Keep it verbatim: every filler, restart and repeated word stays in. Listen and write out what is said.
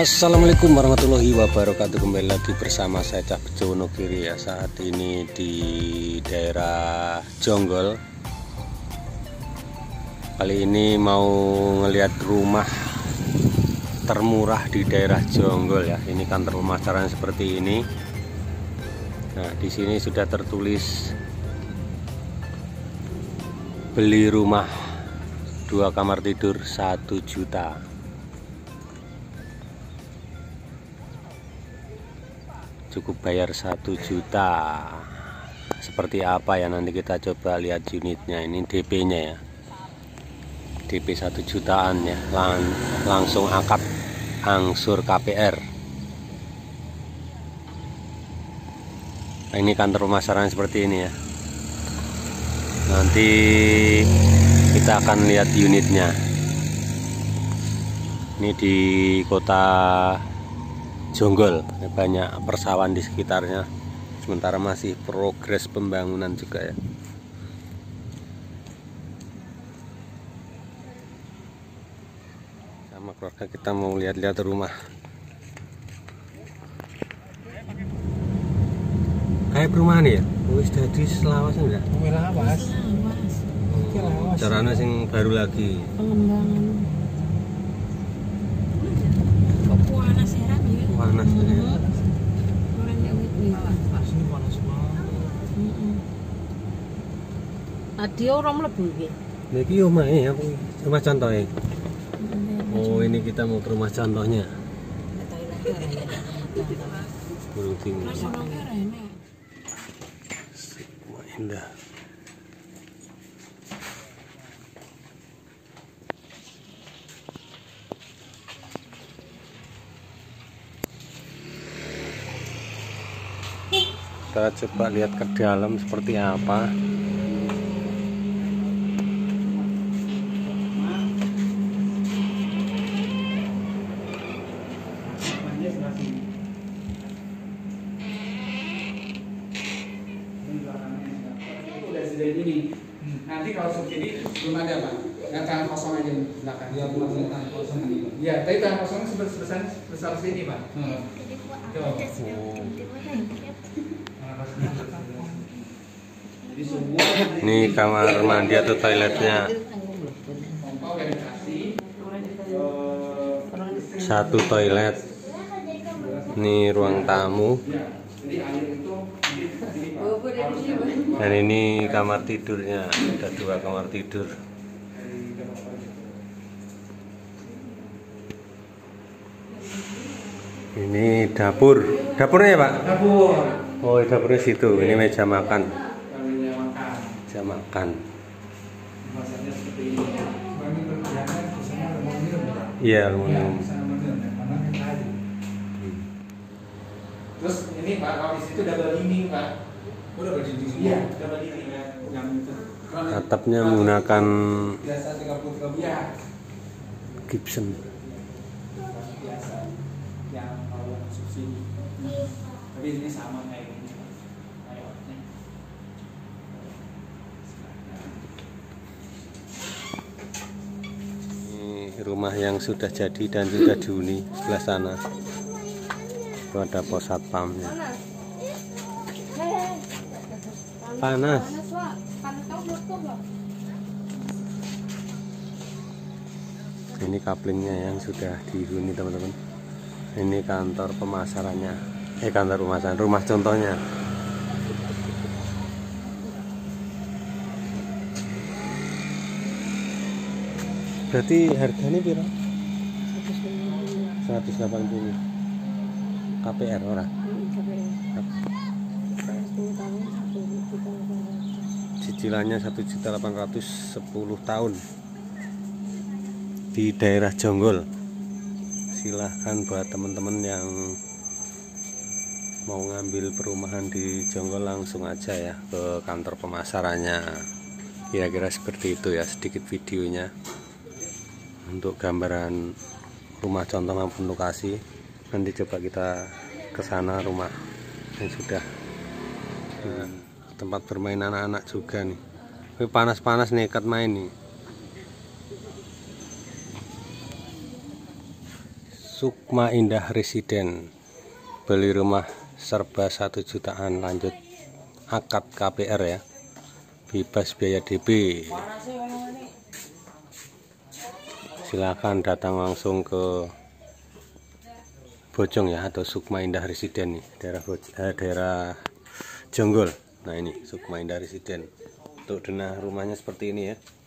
Assalamualaikum warahmatullahi wabarakatuh. Kembali lagi bersama saya Cak Bejo Wonogiri ya. Saat ini di daerah Jonggol. Kali ini mau ngelihat rumah termurah di daerah Jonggol ya. Ini kantor pemasaran seperti ini. Nah, di sini sudah tertulis beli rumah dua kamar tidur satu juta. Cukup bayar satu juta. Seperti apa ya, nanti kita coba lihat unitnya. Ini D P-nya ya, D P satu jutaan ya, Lang langsung akad angsur K P R. Nah, ini kantor pemasaran seperti ini ya. Nanti kita akan lihat unitnya. Ini di kota Jonggol, banyak persawahan di sekitarnya. Sementara masih progres pembangunan juga ya. Sama keluarga kita mau lihat-lihat rumah. Kayak perumahan ya? Wis dadi selawas enggak? Selawas. Oh, caranya sing baru lagi. Pengembangan. Kok panas ya? Panas ya. Orang nyawit nih. Asli panas banget. Heeh. Adi ora mlebu iki. Nah, iki omahe ya, rumah contohnya. Oh, ini kita mau ke rumah contohnya. Gunung Tinggi. Semua indah. Kita coba lihat ke dalam seperti apa. Ini nanti kalau subsidi belum ada Pak, yang tangan kosong aja di belakang. Iya, bukan tangan kosong ini. Iya, tapi tangan kosongnya sebesar sebesar besar sini Pak. Hmm. Tuh. Jadi semua Ini kamar mandi atau toiletnya. Satu toilet. Ini ruang tamu. Dan ini kamar tidurnya. Ada dua kamar tidur. Ini dapur. Dapurnya ya Pak? dapur. Oh, dapurnya situ. Ini meja makan. Meja makan. Meja makan. Masanya seperti ini. Kami berkerjaan bersama aluminium. Iya, aluminium. Terus ini Pak, kalau di situ double dinding Pak. Oh, double dinding. Iya, double dinding ya. Yang itu. Atapnya menggunakan biasa tiga puluh tiga ya. gypsum. Biasa. Yang kalau yang subsidi. Tapi ini sama kayak ini. Layoutnya. Ini rumah yang sudah jadi dan sudah dihuni. Sebelah sana itu ada pos satpamnya. Panas. Ini kaplingnya yang sudah dihuni teman-teman. Ini kantor pemasarannya. Eh kantor pemasaran, rumah contohnya. Berarti harganya berapa? seratus delapan puluh. K P R ora? Cicilannya satu juta delapan ratus sepuluh tahun. Di daerah Jonggol. Silahkan buat teman-teman yang mau ngambil perumahan di Jonggol langsung aja ya ke kantor pemasarannya. Kira-kira seperti itu ya sedikit videonya. Untuk gambaran rumah contoh maupun lokasi, nanti coba kita ke sana rumah yang sudah. Nah, tempat bermain anak-anak juga nih. Tapi panas-panas nekat main nih. Sukma Indah Residen, beli rumah serba satu jutaan, lanjut akad K P R ya, bebas biaya D P. Silakan datang langsung ke Bojong ya, atau Sukma Indah Residen nih, daerah eh, daerah Jonggol. Nah ini Sukma Indah Residen. Untuk denah rumahnya seperti ini ya.